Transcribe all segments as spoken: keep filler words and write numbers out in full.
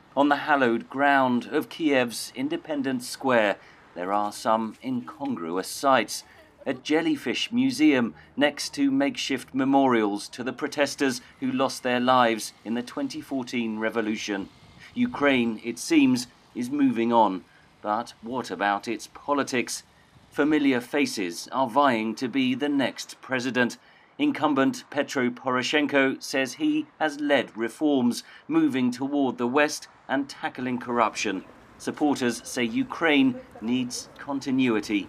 On the hallowed ground of Kiev's Independence Square, there are some incongruous sights. A jellyfish museum next to makeshift memorials to the protesters who lost their lives in the twenty fourteen revolution. Ukraine, it seems, is moving on. But what about its politics? Familiar faces are vying to be the next president. Incumbent Petro Poroshenko says he has led reforms, moving toward the West and tackling corruption. Supporters say Ukraine needs continuity.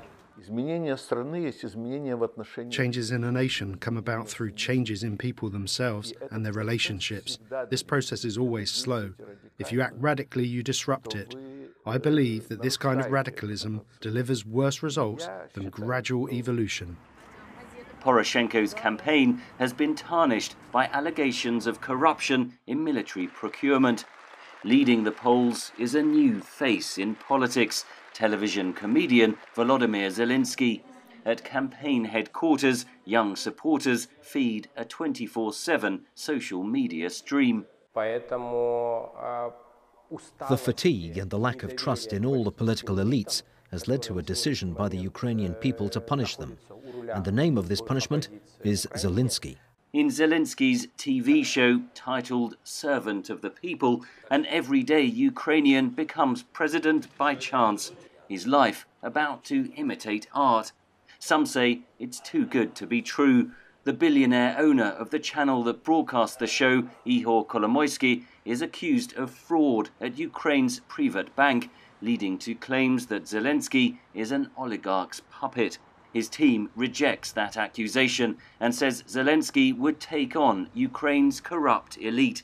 Changes in a nation come about through changes in people themselves and their relationships. This process is always slow. If you act radically, you disrupt it. I believe that this kind of radicalism delivers worse results than gradual evolution. Poroshenko's campaign has been tarnished by allegations of corruption in military procurement. Leading the polls is a new face in politics, television comedian Volodymyr Zelensky. At campaign headquarters, young supporters feed a twenty-four seven social media stream. The fatigue and the lack of trust in all the political elites has led to a decision by the Ukrainian people to punish them. And the name of this punishment is Zelensky. In Zelensky's T V show titled Servant of the People, an everyday Ukrainian becomes president by chance, his life about to imitate art. Some say it's too good to be true. The billionaire owner of the channel that broadcast the show, Ihor Kolomoisky, is accused of fraud at Ukraine's Privat Bank, leading to claims that Zelensky is an oligarch's puppet. His team rejects that accusation and says Zelensky would take on Ukraine's corrupt elite.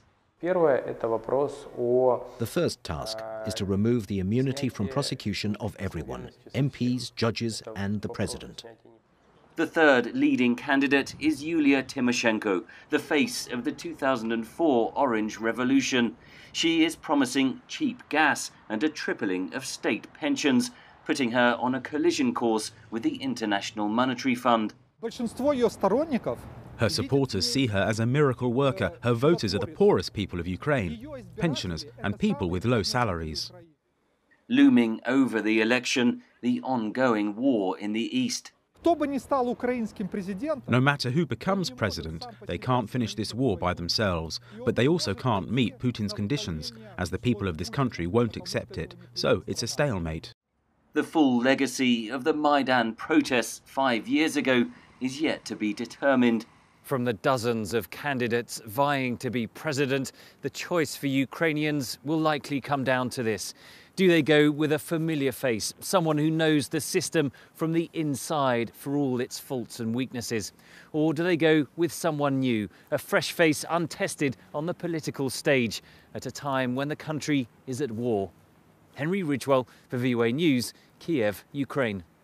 The first task is to remove the immunity from prosecution of everyone, M Ps, judges and the president. The third leading candidate is Yulia Tymoshenko, the face of the two thousand four Orange Revolution. She is promising cheap gas and a tripling of state pensions, putting her on a collision course with the International Monetary Fund. Her supporters see her as a miracle worker. Her voters are the poorest people of Ukraine, pensioners and people with low salaries. Looming over the election, the ongoing war in the East. No matter who becomes president, they can't finish this war by themselves, but they also can't meet Putin's conditions, as the people of this country won't accept it. So it's a stalemate. The full legacy of the Maidan protests five years ago is yet to be determined. From the dozens of candidates vying to be president, the choice for Ukrainians will likely come down to this. Do they go with a familiar face, someone who knows the system from the inside for all its faults and weaknesses? Or do they go with someone new, a fresh face untested on the political stage at a time when the country is at war? Henry Ridgewell for V O A News, Kiev, Ukraine.